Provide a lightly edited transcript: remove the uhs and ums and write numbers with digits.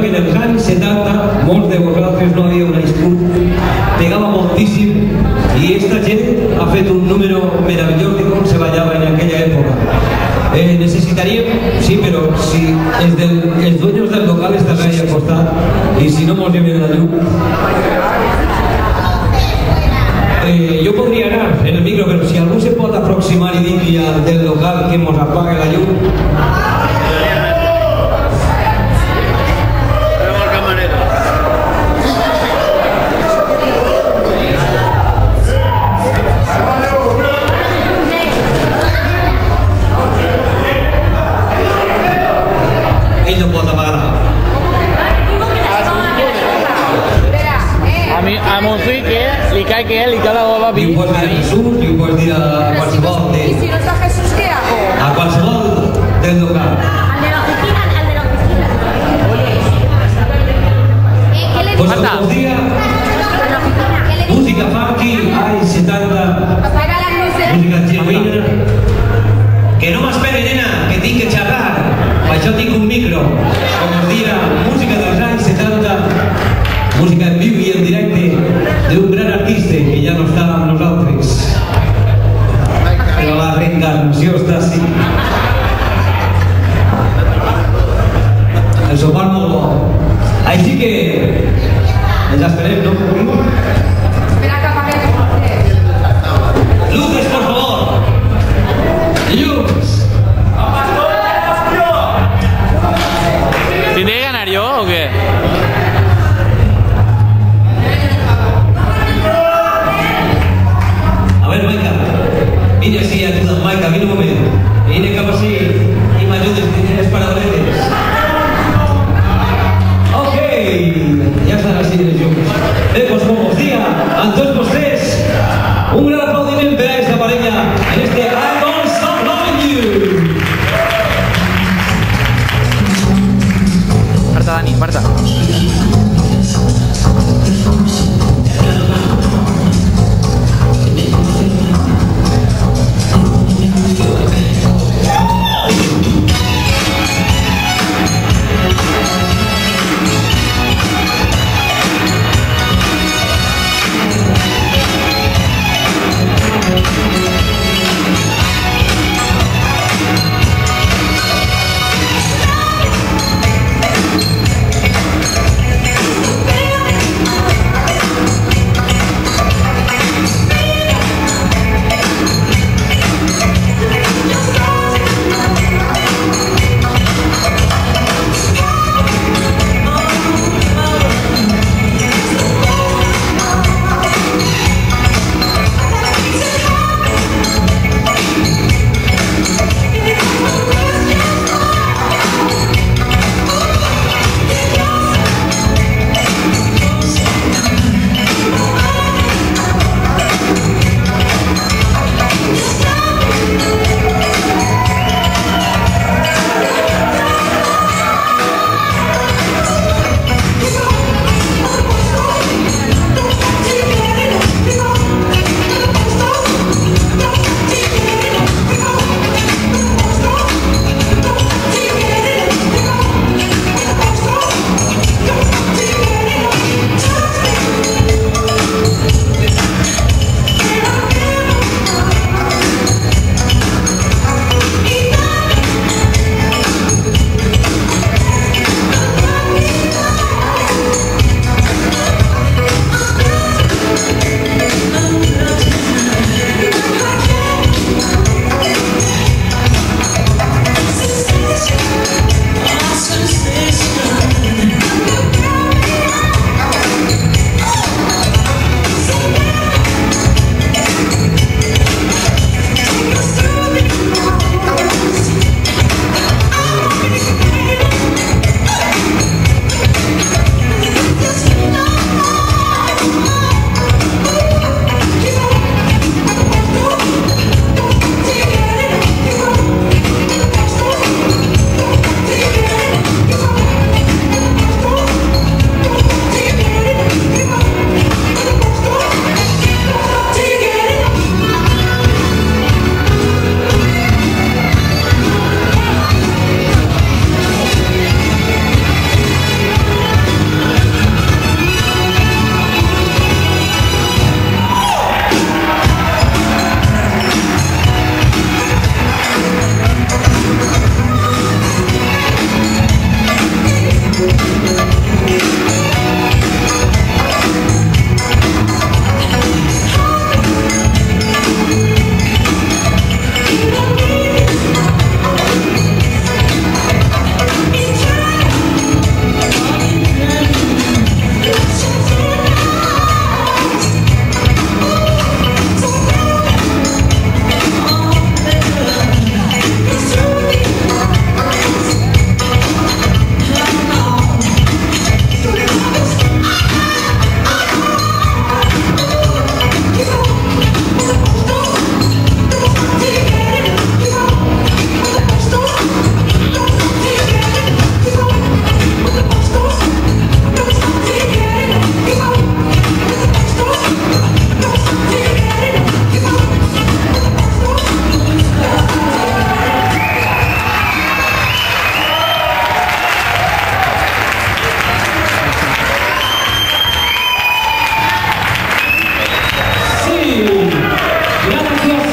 En els anys 70, molts de vosaltres no havíeu nascut, pegava moltíssim i esta gent ha fet un número meravellós de com se ballava en aquella època. Necessitaríem, sí, però si els dueños del local estan ahí al costat i si no mos lleven la llum. Jo podria anar en el micro, però si algú se pot aproximar i dir-li del local que mos apague la llum. Ell no pot apagar. A mon fill que li cau la boba Li ho pots dir a Jesús, li ho pots dir a qualsevol ¿Y si no está Jesús, qué hago? a qualsevol del local. Al de la oficina, al de la oficina. ¿Qué le Pues como os diga, música funky, hay 70, Apaga las luces. música genuïna. Que no m'espere, nena, que tinc que xerrar. Per això tinc un micro. Com us dia, música dels anys 70, música en viu i en directe d'un gran artista que ja no està amb nosaltres. Però la reencarnació està així. El sopar molt bo. Així que ens esperem, no? Espera que apague las luces. Luces, por favor. Llums. ¿Tendré que ganar yo o qué? A ver, Maica, vine así, ayuda, Maica, vine un moment. Vine cap així i m'ajudes, que tienes paradores. Ok, ja estan així les llums. Bé, doncs com us diga, amb tots vostès, un gran aplaudiment per a esta parella en este I'm Gonna Stop Loving You. Aparta, Dani, aparta.